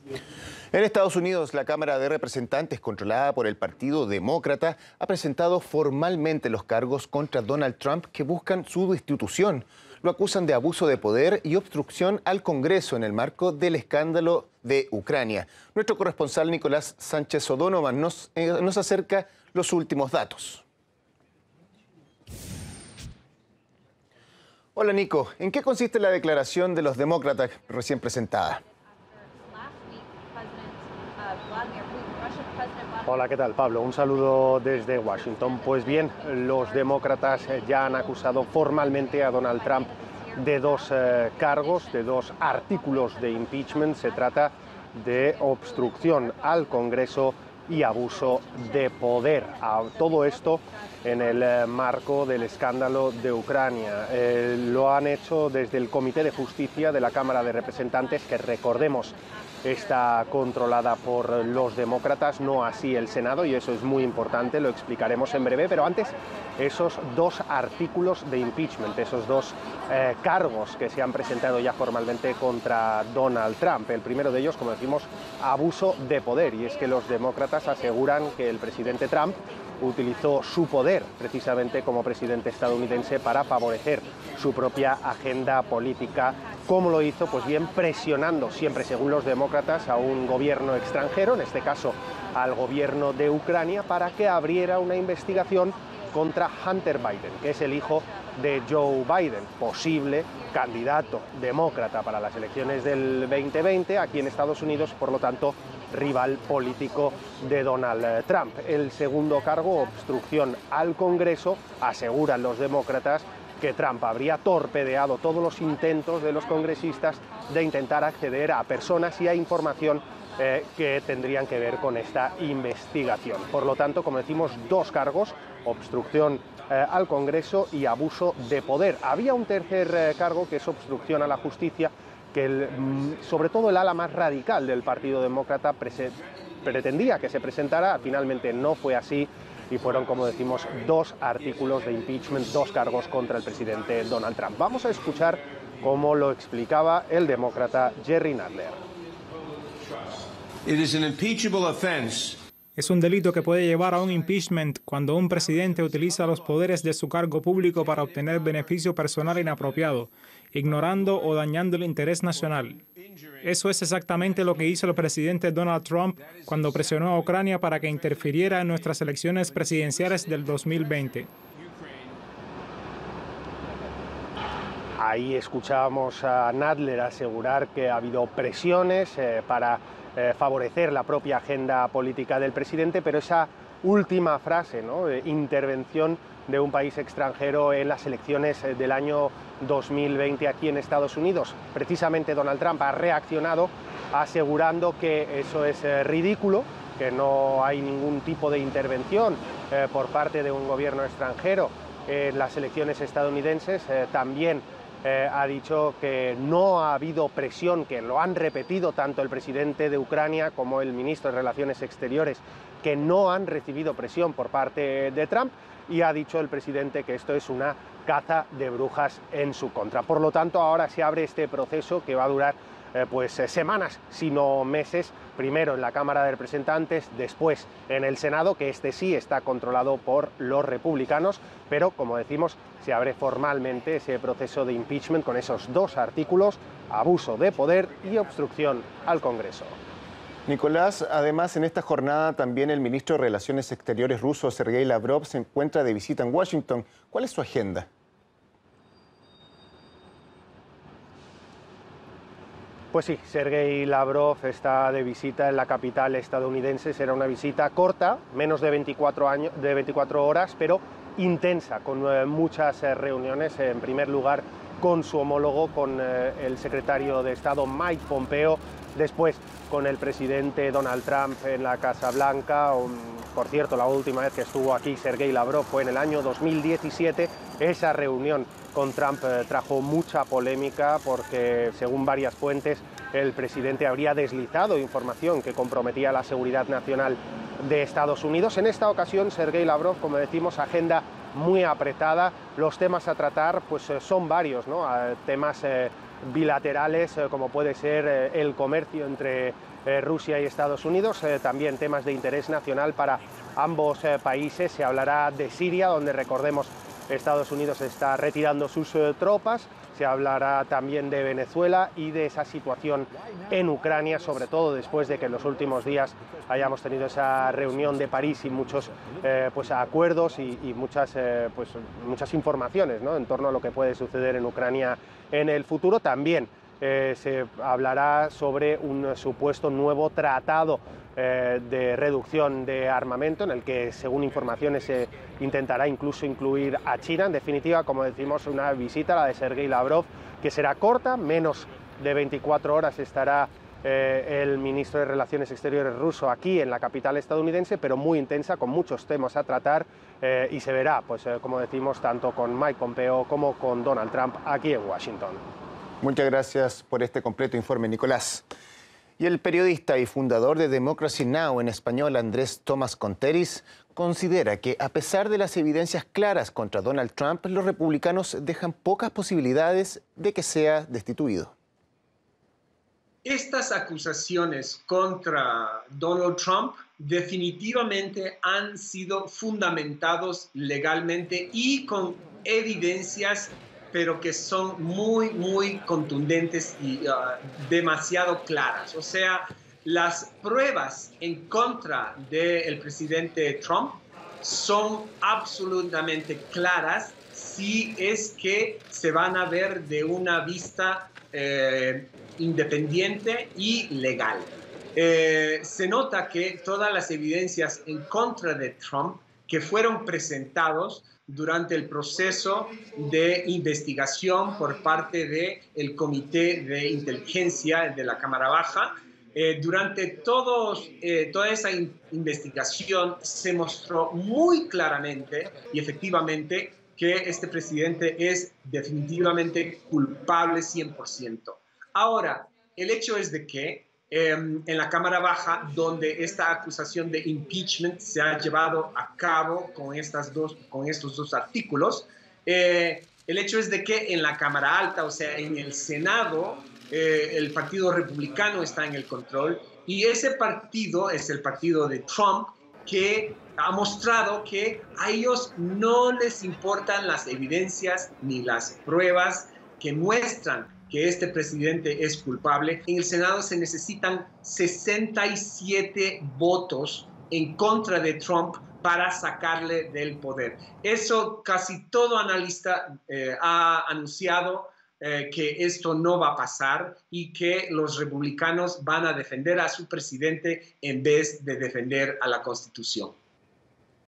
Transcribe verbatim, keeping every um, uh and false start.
En Estados Unidos, la Cámara de Representantes, controlada por el Partido Demócrata, ha presentado formalmente los cargos contra Donald Trump que buscan su destitución. Lo acusan de abuso de poder y obstrucción al Congreso en el marco del escándalo de Ucrania. Nuestro corresponsal Nicolás Sánchez O'Donovan nos, eh, nos acerca los últimos datos. Hola Nico, ¿en qué consiste la declaración de los demócratas recién presentada? Hola, ¿qué tal, Pablo? Un saludo desde Washington. Pues bien, los demócratas ya han acusado formalmente a Donald Trump de dos eh, cargos, de dos artículos de impeachment. Se trata de obstrucción al Congreso y abuso de poder. A todo esto en el eh, marco del escándalo de Ucrania. Eh, lo han hecho desde el Comité de Justicia de la Cámara de Representantes, que recordemos está controlada por los demócratas, no así el Senado, y eso es muy importante, lo explicaremos en breve. Pero antes, esos dos artículos de impeachment, esos dos eh, cargos que se han presentado ya formalmente contra Donald Trump. El primero de ellos, como decimos, abuso de poder, y es que los demócratas aseguran que el presidente Trump utilizó su poder precisamente como presidente estadounidense para favorecer su propia agenda política. ¿Cómo lo hizo? Pues bien, presionando siempre, según los demócratas, a un gobierno extranjero, en este caso al gobierno de Ucrania, para que abriera una investigación contra Hunter Biden, que es el hijo de Joe Biden, posible candidato demócrata para las elecciones del veinte veinte aquí en Estados Unidos, por lo tanto rival político de Donald Trump. El segundo cargo, obstrucción al Congreso, aseguran los demócratas que Trump habría torpedeado todos los intentos de los congresistas de intentar acceder a personas y a información eh, que tendrían que ver con esta investigación. Por lo tanto, como decimos, dos cargos, obstrucción eh, al Congreso y abuso de poder. Había un tercer eh, cargo, que es obstrucción a la justicia, que el, sobre todo el ala más radical del Partido Demócrata pretendía que se presentara. Finalmente no fue así y fueron, como decimos, dos artículos de impeachment, dos cargos contra el presidente Donald Trump. Vamos a escuchar cómo lo explicaba el demócrata Jerry Nadler. It is an impeachable offense. Es un delito que puede llevar a un impeachment cuando un presidente utiliza los poderes de su cargo público para obtener beneficio personal inapropiado, ignorando o dañando el interés nacional. Eso es exactamente lo que hizo el presidente Donald Trump cuando presionó a Ucrania para que interfiriera en nuestras elecciones presidenciales del dos mil veinte. Ahí escuchábamos a Nadler asegurar que ha habido presiones eh, para eh, favorecer la propia agenda política del presidente, pero esa última frase, ¿no?, de intervención de un país extranjero en las elecciones del año dos mil veinte aquí en Estados Unidos. Precisamente Donald Trump ha reaccionado asegurando que eso es eh, ridículo, que no hay ningún tipo de intervención eh, por parte de un gobierno extranjero en las elecciones estadounidenses. Eh, también eh, ha dicho que no ha habido presión, que lo han repetido tanto el presidente de Ucrania como el ministro de Relaciones Exteriores, que no han recibido presión por parte de Trump, y ha dicho el presidente que esto es una caza de brujas en su contra. Por lo tanto, ahora se abre este proceso que va a durar eh, pues eh, semanas, si no meses, primero en la Cámara de Representantes, después en el Senado, que este sí está controlado por los republicanos, pero como decimos, se abre formalmente ese proceso de impeachment con esos dos artículos, abuso de poder y obstrucción al Congreso. Nicolás, además en esta jornada también el ministro de Relaciones Exteriores ruso, Sergei Lavrov, se encuentra de visita en Washington. ¿Cuál es su agenda? Pues sí, Sergei Lavrov está de visita en la capital estadounidense. Será una visita corta, menos de veinticuatro, años, de veinticuatro horas, pero intensa, con eh, muchas eh, reuniones. En primer lugar, con su homólogo, con eh, el secretario de Estado Mike Pompeo, después con el presidente Donald Trump en la Casa Blanca. Um, por cierto, la última vez que estuvo aquí Sergei Lavrov fue en el año dos mil diecisiete. Esa reunión con Trump eh, trajo mucha polémica porque, según varias fuentes, el presidente habría deslizado información que comprometía la seguridad nacional de Estados Unidos. En esta ocasión, Sergei Lavrov, como decimos, agenda muy apretada. Los temas a tratar pues son varios, ¿no? Temas eh, bilaterales, eh, como puede ser eh, el comercio entre eh, Rusia y Estados Unidos, eh, también temas de interés nacional para ambos eh, países. Se hablará de Siria, donde, recordemos, Estados Unidos está retirando sus eh, tropas. Se hablará también de Venezuela y de esa situación en Ucrania, sobre todo después de que en los últimos días hayamos tenido esa reunión de París y muchos eh, pues, acuerdos y, y muchas, eh, pues, muchas informaciones, ¿no?, en torno a lo que puede suceder en Ucrania en el futuro. También eh, se hablará sobre un supuesto nuevo tratado eh, de reducción de armamento, en el que, según informaciones, se intentará incluso incluir a China. En definitiva, como decimos, una visita, la de Sergei Lavrov, que será corta, menos de veinticuatro horas estará eh, el ministro de Relaciones Exteriores ruso aquí en la capital estadounidense, pero muy intensa, con muchos temas a tratar, eh, y se verá, pues eh, como decimos, tanto con Mike Pompeo como con Donald Trump aquí en Washington. Muchas gracias por este completo informe, Nicolás. Y el periodista y fundador de Democracy Now! En español, Andrés Tomás Conteris, considera que, a pesar de las evidencias claras contra Donald Trump, los republicanos dejan pocas posibilidades de que sea destituido. Estas acusaciones contra Donald Trump definitivamente han sido fundamentados legalmente y con evidencias, pero que son muy, muy contundentes y uh, demasiado claras. O sea, las pruebas en contra del presidente Trump son absolutamente claras si es que se van a ver de una vista eh, independiente y legal. Eh, se nota que todas las evidencias en contra de Trump que fueron presentados durante el proceso de investigación por parte del Comité de Inteligencia de la Cámara Baja, eh, durante todos, eh, toda esa in investigación se mostró muy claramente y efectivamente que este presidente es definitivamente culpable cien por ciento. Ahora, el hecho es de que eh, en la Cámara Baja, donde esta acusación de impeachment se ha llevado a cabo con, estas dos, con estos dos artículos, eh, el hecho es de que en la Cámara Alta, o sea, en el Senado, eh, el Partido Republicano está en el control, y ese partido es el partido de Trump, que ha mostrado que a ellos no les importan las evidencias ni las pruebas que muestran que este presidente es culpable. En el Senado se necesitan sesenta y siete votos en contra de Trump para sacarle del poder. Eso casi todo analista eh, ha anunciado eh, que esto no va a pasar y que los republicanos van a defender a su presidente en vez de defender a la Constitución.